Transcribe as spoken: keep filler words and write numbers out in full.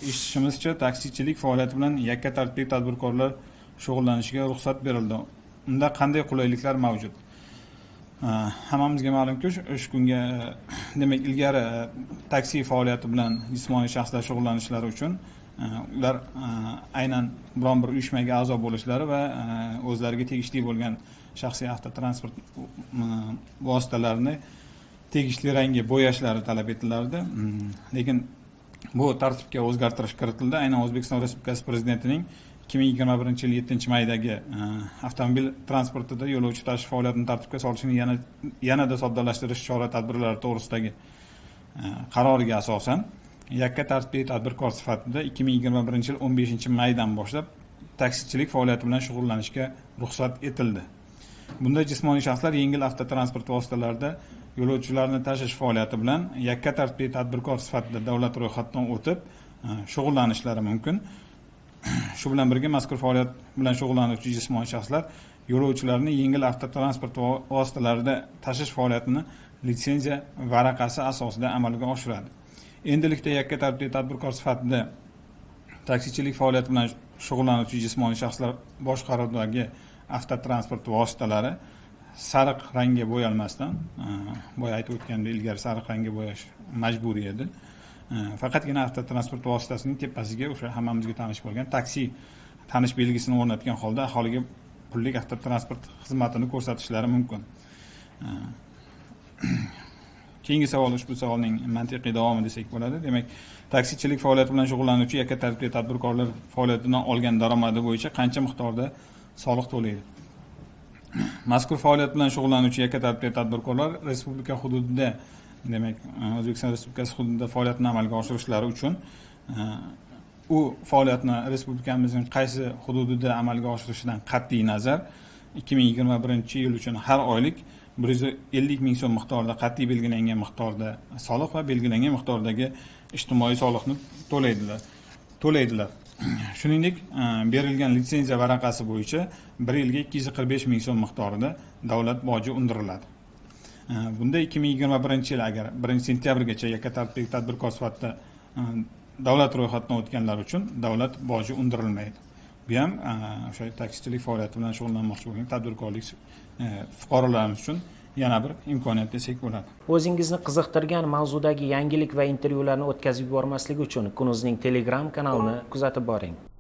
eshitishimizcha, taksichilik faoliyati bilan yakka tartibli tadbirkorlar shug'ullanishiga ruxsat berildi. Unda qanday qulayliklar mavjud? Hammamizga ma'lumki, o'sha kunga demak ilgari taksi faoliyati bilan jismoniy shaxslar shug'ullanishlari uchun ular aynan biron bir uyushmaga a'zo bo'lishlari va o'zlariga tegishli bo'lgan shaxsiy avtotransport vositalarini tegishli rangga bo'yashlari talab etilardi. Lekin bu tartibga o'zgartirish kiritildi. Aynan O'zbekiston Respublikasi Prezidentining ikki ming yigirma birinchi yil yettinchi maydagi avtomobil transportida yo'lovchi tashish faoliyatini tartibga solishni yana yanada soddalashtirish chora-tadbirlari to'g'risidagi qaroriga asosan yakka tartibli tadbirkor sifatida ikki ming yigirma birinchi yil o'n beshinchi maydan boshlab taksichilik faoliyati bilan shug'ullanishga ruxsat etildi. Bunda jismoniy shaxslar yengil avtotransport vositalarida yo'lovchilarni tashish faoliyati bilan yakka tartibli tadbirkor sifatida davlat ro'yxatidan o'tib shug'ullanishlari mumkin. Shu bilan birga mazkur faoliyat bilan shug'ullanuvchi jismoniy shaxslar yo'lovchilarni yengil avtotransport vositalarida tashish faoliyatini litsenziya varaqasi asosida amalga oshiradi. Endilikda yakka tartibli tadbirkor sifatida taksichilik faoliyati bilan shug'ullanuvchi jismoniy shaxslar boshqaruvidagi avtotransport vositalari sariq rangga bo'yalmasdan, boya aytib o'tgandek, ilgari sariq rangga bo'yash majburiy edi. Faqatgina avtotransport vositasining tepasiga o'sha hammamizga tanish bo'lgan taksi tanish belgisini o'rnatgan holda aholiga pullik avtotransport xizmatini ko'rsatishlari mumkin. Keyingi savol ushbu savolning mantiqiy davomi desak bo'ladi. Demak, taksichilik faoliyati bilan shug'ullanuvchi yakka tartibli tadbirkorlar faoliyatidan olgan daromadi bo'yicha qancha miqdorda soliq to'laydi? Mazkur faoliyat bilan shug'ullanuvchi yakka tartibli tadbirkorlar respublika hududida, demak, O'zbekiston Respublikasi hududida faoliyatini amalga oshirishlari uchun u faoliyatni respublikamizning qaysi hududida amalga oshirishidan qat'iy nazar ikki ming yigirma birinchi yil uchun har oylik bir yuz ellik ming so'm miqdorida qat'iy belgilangan miqdorda soliq va belgilangan miqdordagi ijtimoiy soliqni to'laydilar. To'laydilar. Shuningdek, berilgan litsenziya varaqasi bo'yicha bir yilga ikki yuz qirq besh ming so'm miqdorida davlat boji undiriladi. Bunda ikki ming yigirma birinchi yil agar birinchi sentyabrgacha yakka tartibli tadbirkor sifatida davlat ro'yxatidan o'tganlar uchun davlat boji undirilmaydi. Bu ham o'sha taksichilik faoliyati bilan shug'ullanmoqchi bo'lgan tadbirkorlik fuqarolarimiz uchun yana bir imkoniyat desak bo'ladi. O'zingizni qiziqtirgan mavzudagi yangilik va intervyularni o'tkazib yubormaslik uchun Kunuzning Telegram kanalini kuzatib boring.